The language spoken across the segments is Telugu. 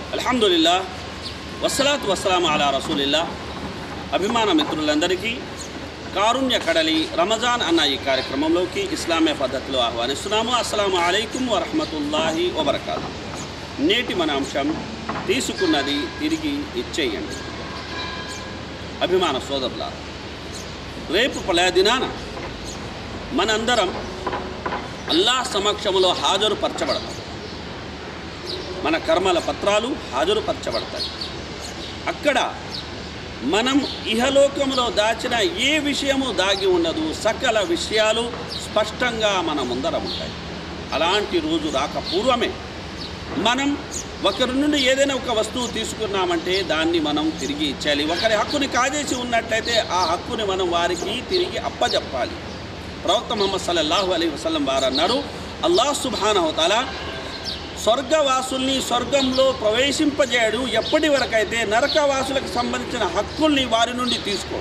అల్హమ్దులిల్లాహ్ వస్సలాతు వస్సలాము అలా రసూలిల్లా. అభిమాన మిత్రులందరికీ కారుణ్య కడలి రమజాన్ అన్న ఈ కార్యక్రమంలోకి ఇస్లామీయ పద్ధతిలో ఆహ్వానిస్తున్నాము. అస్సలాము అలైకుం వరహ్మతుల్లాహి వబరకాతుహు. నేటి మన అంశం తీసుకున్నది తిరిగి ఇచ్చేయండి. అభిమాన సోదరులారా, రేపు ప్రళయ దినాన మనందరం అల్లాహ్ సమక్షంలో హాజరుపరచబడతాం. మన కర్మల పత్రాలు హాజరుపరచబడతాయి. అక్కడ మనం ఇహలోకంలో దాచిన ఏ విషయము దాగి ఉండదు. సకల విషయాలు స్పష్టంగా మన ముందర ఉంటాయి. అలాంటి రోజు రాకపూర్వమే మనం ఒకరి నుండి ఏదైనా ఒక వస్తువు తీసుకున్నామంటే దాన్ని మనం తిరిగి ఇచ్చేయాలి. ఒకరి హక్కుని కాజేసి ఉన్నట్లయితే ఆ హక్కుని మనం వారికి తిరిగి అప్పజెప్పాలి. ప్రవక్త ముహమ్మద్ సల్లల్లాహు అలైహి వసల్లం వారు అన్నారు, అల్లాహ్ సుబ్హానహు తఆలా స్వర్గవాసుల్ని స్వర్గంలో ప్రవేశింపజేయడు ఎప్పటి వరకైతే నరకవాసులకు సంబంధించిన హక్కుల్ని వారి నుండి తీసుకోడు.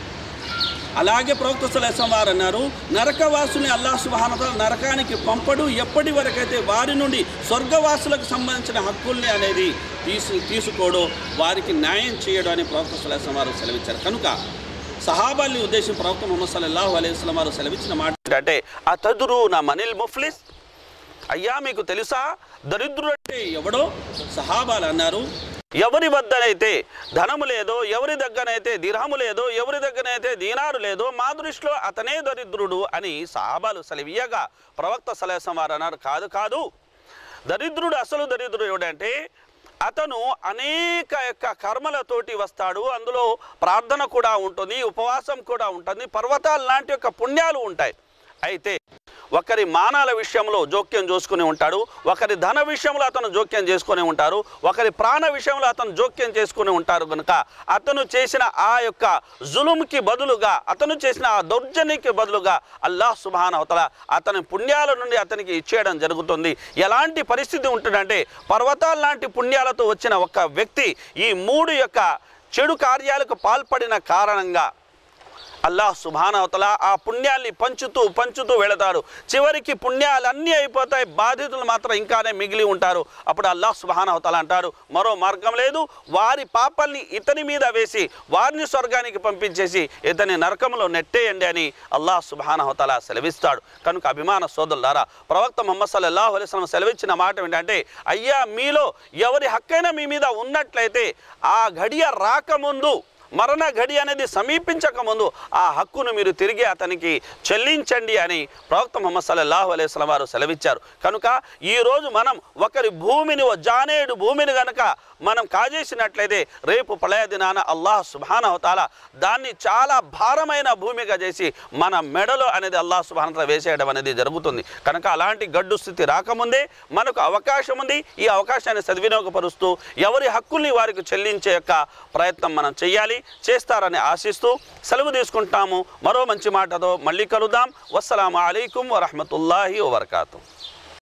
అలాగే ప్రవక్త సల్లల్లాహు అలైహి వసల్లం వారు అన్నారు, నరకవాసుల్ని అల్లాహ్ సుబ్హానహు తఆలా నరకానికి పంపడు ఎప్పటి వరకైతే వారి నుండి స్వర్గవాసులకు సంబంధించిన హక్కుల్ని అనేది తీసుకోడో వారికి న్యాయం చేయడం అని ప్రవక్త సల్లల్లాహు అలైహి వసల్లం వారు సెలవిచ్చారు. కనుక సహాబాల్ని ఉద్దేశించి ప్రవక్త ముహమ్మద్ సల్లల్లాహు అలైహి వసల్లం వారు సెలవిచ్చిన మాట అంటే, అతదురూన మనిల్ ముఫ్లిస్, అయ్యా మీకు తెలుసా దరిద్రుడు అంటే ఎవడో? సహాబాలు అన్నారు, ఎవరి వద్దనైతే ధనము లేదో, ఎవరి దగ్గరనైతే దిర్హము లేదో, ఎవరి దగ్గరనైతే దీనారు లేదో మా దృష్టిలో అతనే దరిద్రుడు అని సహాబాలు సెలవియగా ప్రవక్త సల్లల్లాహు అలైహి వసల్లం వారు అన్నారు, కాదు దరిద్రుడు, అసలు దరిద్రుడు ఎవడంటే అతను అనేక కర్మలతోటి వస్తాడు. అందులో ప్రార్థన కూడా ఉంటుంది, ఉపవాసం కూడా ఉంటుంది, పర్వతాల లాంటి యొక్క పుణ్యాలు ఉంటాయి. అయితే ఒకరి మానాల విషయంలో జోక్యం చేసుకుని ఉంటాడు, ఒకరి ధన విషయంలో అతను జోక్యం చేసుకుని ఉంటారు, ఒకరి ప్రాణ విషయంలో అతను జోక్యం చేసుకుని ఉంటారు. కనుక అతను చేసిన ఆ యొక్క జులుంకి బదులుగా, అతను చేసిన ఆ దౌర్జన్యకి బదులుగా అల్లాహ్ సుబ్హానహు తఆలా అతని పుణ్యాల నుండి అతనికి ఇచ్చేయడం జరుగుతుంది. ఎలాంటి పరిస్థితి ఉంటుందంటే, పర్వతాల లాంటి పుణ్యాలతో వచ్చిన ఒక వ్యక్తి ఈ మూడు యొక్క చెడు కార్యాలకు పాల్పడిన కారణంగా అల్లాహ్ సుబ్హానహు తఆలా ఆ పుణ్యాల్ని పంచుతూ వెళతాడు. చివరికి పుణ్యాలన్నీ అయిపోతాయి, బాధితులు మాత్రం ఇంకానే మిగిలి ఉంటారు. అప్పుడు అల్లాహ్ సుబ్హానహు తఆలా అంటారు, మరో మార్గం లేదు, వారి పాపాల్ని ఇతని మీద వేసి వారిని స్వర్గానికి పంపించేసి ఇతని నరకంలో నెట్టేయండి అని అల్లాహ్ సుబ్హానహు తఆలా సెలవిస్తాడు. కనుక అభిమాన సోదరులారా, ప్రవక్త ముహమ్మద్ సల్లల్లాహు అలైహి వసల్లం సెలవిచ్చిన మాట ఏంటంటే, అయ్యా మీలో ఎవరి హక్కైనా మీ మీద ఉన్నట్లయితే ఆ ఘడియ రాకముందు, మరణ ఘడి అనేది సమీపించకముందు ఆ హక్కును మీరు తిరిగి అతనికి చెల్లించండి అని ప్రవక్త ముహమ్మద్ సల్లల్లాహు అలైహి వసల్లం వారు సెలవిచ్చారు. కనుక ఈరోజు మనం ఒకరి భూమిని, జానేడు భూమిని గనక మనం కాజేసినట్లయితే రేపు ప్రళయ దినాన అల్లాహ్ సుబ్హానహు తఆలా దాన్ని చాలా భారమైన భూమిగా చేసి మన మెడలో అనేది అల్లాహ్ సుబ్హానహు తఆలా వేసేయడం అనేది జరుగుతుంది. కనుక అలాంటి గడ్డు స్థితి రాకముందే మనకు అవకాశం ఉంది. ఈ అవకాశాన్ని సద్వినియోగపరుస్తూ ఎవరి హక్కుల్ని వారికి చెల్లించే యొక్క ప్రయత్నం మనం చేయాలి. చేస్తారని ఆశిస్తూ సెలవు తీసుకుంటాము. మరో మంచి మాటతో మళ్ళీ కలుద్దాం. వస్సలాము అలైకుం వరహ్మతుల్లాహి వబరకాతుహు.